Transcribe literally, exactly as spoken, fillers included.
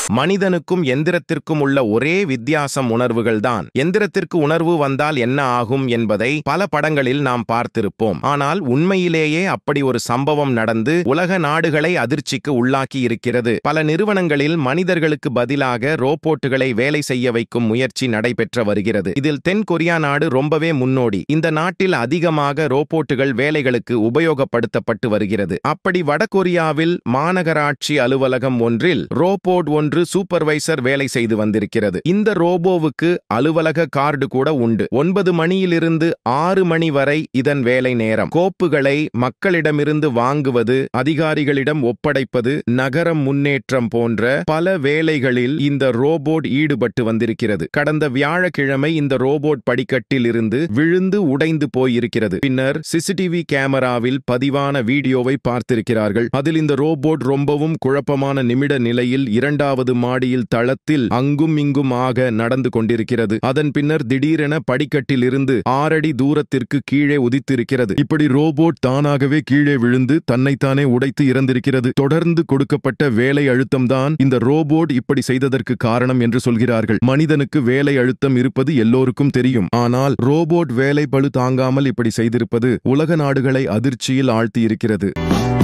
மனிதனுக்கும் எந்திரத்திற்கும் உள்ள ஒரே வித்தியாசம் உணர்வுகள்தான். எந்திரத்திற்கு உணர்வு வந்தால் என்ன ஆகும் என்பதை பல படங்களில் நாம் பார்த்திருப்போம். ஆனால் உண்மையிலேயே அப்படி ஒரு சம்பவம் நடந்து உலக நாடுகளை அதிர்ச்சிக்கு உள்ளாக்கி இருக்கிறது. பல நிறுவனங்களில் மனிதர்களுக்கு பதிலாக ரோபோட்டுகளை வேலை செய்ய வைக்கும் முயற்சி நடைபெற்று வருகிறது. இதில் தென் கொரியா நாடு ரொம்பவே முன்னோடி. இந்த நாட்டில் அதிகமாக ரோபோட்டுகள் வேலைகளுக்கு உபயோகப்படுத்தப்பட்டு வருகிறது. அப்படி வடகொரியாவில் மாநகராட்சி அலுவலகம் ஒன்றில் ரோபோட் ஒன்று சூப்பர்வைசர் வேலை செய்து வந்திருக்கிறது. இந்த ரோபோவுக்கு அலுவலக கார்டு கூட உண்டு. ஒன்பது மணியிலிருந்து ஆறு மணி வரை இதன் வேலை நேரம். கோப்புகளை மக்களிடமிருந்து வாங்குவது, அதிகாரிகளிடம் ஒப்படைப்பது, நகரம் முன்னேற்றம் போன்ற பல வேலைகளில் இந்த ரோபோட் ஈடுபட்டு வந்திருக்கிறது. கடந்த வியாழக்கிழமை இந்த ரோபோட் படிக்கட்டில் இருந்து விழுந்து உடைந்து போயிருக்கிறது. பின்னர் சிசிடிவி கேமராவில் பதிவான வீடியோவை பார்த்திருக்கிறார்கள். அதில் இந்த ரோபோட் ரொம்பவும் குழப்பமான நிமிட நிலையில் இரண்டாவது மாடியில் தளத்தில் அங்கும் இங்கும் ஆக நடந்து கொண்டிருக்கிறது. அதன் பின்னர் திடீரென படிக்கட்டில் இருந்து ஆறடி தூரத்திற்கு கீழே உதித்திருக்கிறது. இப்படி ரோபோட் தானாகவே கீழே விழுந்து தன்னைத்தானே உடைத்து இறந்திருக்கிறது. தொடர்ந்து கொடுக்கப்பட்ட வேலை அழுத்தம்தான் இந்த ரோபோட் இப்படி செய்ததற்கு காரணம் என்று சொல்கிறார்கள். மனிதனுக்கு வேலை அழுத்தம் இருப்பது எல்லோருக்கும் தெரியும். ஆனால் ரோபோட் வேலை பளு தாங்காமல் இப்படி செய்திருப்பது உலக நாடுகளை அதிர்ச்சியில் ஆழ்த்தி இருக்கிறது.